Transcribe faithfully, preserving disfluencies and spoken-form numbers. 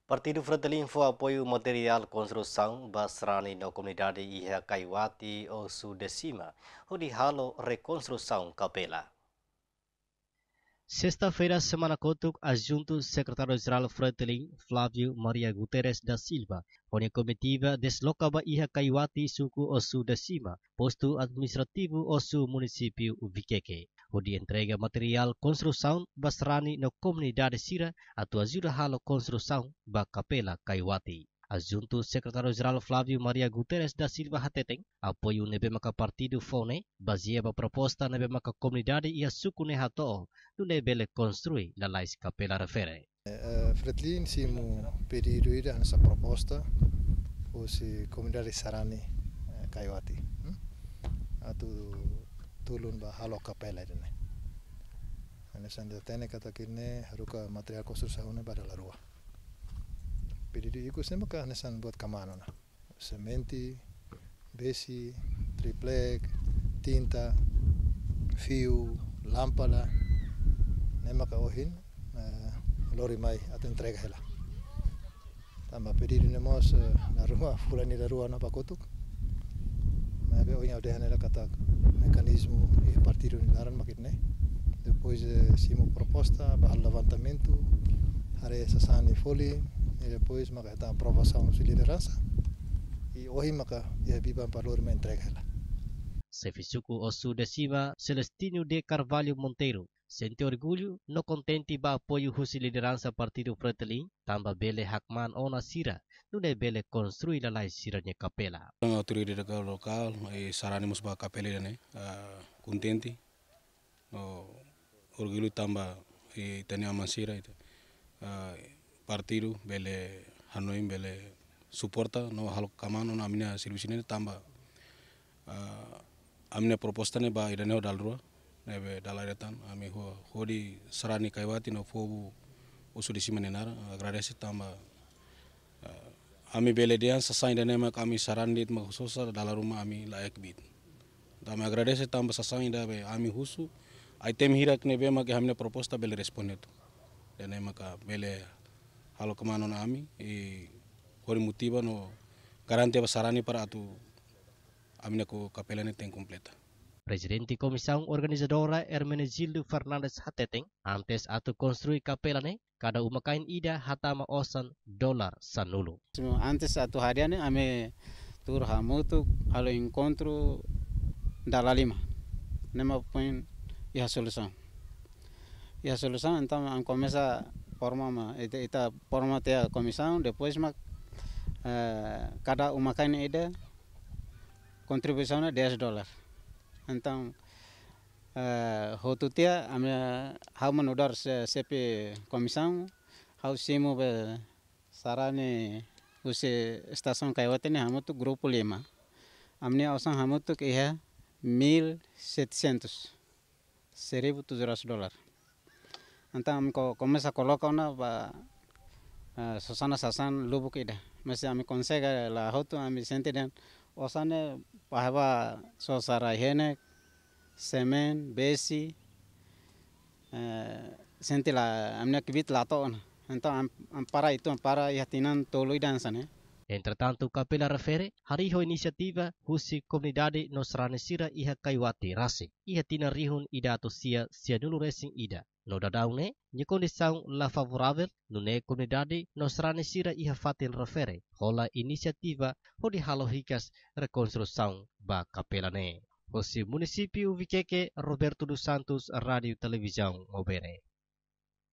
Partido Fretilin foi apoio material construção basrani na comunidade Iha Kaiwati ou Sudecima, onde halo reconstrução capela. Sexta-feira, semana Kotuk, adjunto secretário-geral Fretilin, Flávio Maria Guterres da Silva, onde a comitiva deslocava Iha Kaiwati suku Osu Decima, posto administrativo Osu município Viqueque, onde entrega material construção basrani na comunidade Sira, atau ajuda halo construção ba Capela Kaiwati. Adjunto secretário-geral Flávio Maria Guterres da Silva Hateteng, apoio nebe maka partido Fone, baseava proposta nebe maka comunidade e a suku ne hato, no nebele construir la lais Capela refere. Uh, Fretilin siamo pedido nessa proposta fosse comunidade Sarani uh, Kaiwati. Hmm? Atu tulun ba halo Capela ini. Nessa tene kata kini haruka material construção ne pada la rua. Pedido itu sempre que nessa buat kamano na. Sementi, besi, triplek, tinta, fio, lâmpada. Nema ka ohin uh, lori mai atau entrega hela. Tambah pedido nemos uh, na rumah fulani da rua na pakotuk. Mas be ohin aude hanela kata mekanismo e partido nilaran makitne. Depois uh, simo proposta para levantamento, hari sasani foli e depois maka esta aprovação de liderança. E ohin maka ia biban para lori mai entrega hela. Sefisuku Osu Decima Celestino de Carvalho Monteiro sente orgulho no contente ba apoio husi liderança partido Fretilin tamba bele hakman ona sira nune bele construir la lai sira nya capela. A autoridade local e sarani mus ba capela ne contente no orgulho tamba e tenia mansira itu partido bele hanoi bele suporta no halo kamano na amina serviço ne tamba amina proposta ne ba idane dal rua nebe dalaretan ami ho hodi Sarani Kaiwati no fobu Osu Decima nenara agradece tamba ami beledian sasai dane ma kami sarandit ma khususa dalam rumah ami layak bit dame agradece tamba sasai dabe ami husu item hirak nebe ma ke hamne proposta bele responde tu dane ma ka bele halo kemano na ami e hori motiva no garantia Sarani para atu amina ko capela ne tem completa. Presidente Comissão Organizadora Hermenegildo Fernandes Hateteng, antes atu construir capela ne, cada uma kain ida hatama osan dolar sanulu. Antes atu hariane ame tur hamutu halo encontro dala lima. Nema point e a solução. E a solução então an começa forma ma ita, ita forma te a comissão depois ma uh, cada uma kain ida contribuição é dez dólares. Então, uh, hotu tia ame hau manudar se sepe comissão, hau simo be sarane use estação Kaiwati ne hamutu grupo lima. Amne ausan hamutu ke é mil setecentos, seribu tujuh ratus dolar. Então am ko começa coloca na ba uh, sosana sasan lubuk ida. Mas ame consegue la hotu ame sente dan osane pahava sosara hene semen besi uh, sente la amne kibit lato então am, am para itu am para yatinan toloi dansane. Entretanto, Capela refere, hariho inisiativa husi komunidade Nosrani Sira Iha Kaiwati Rasi, Iha tina rihun ida atau sia sia nulu racing ida. No dadaune, nye condição la favorável, nune komunidade Nosrani Sira Iha fatin refere, hola inisiativa hodi halohikas rekonstrução ba Capela ne. Hosi município Viqueque, Roberto dos Santos, Rádio Televisão Mobere.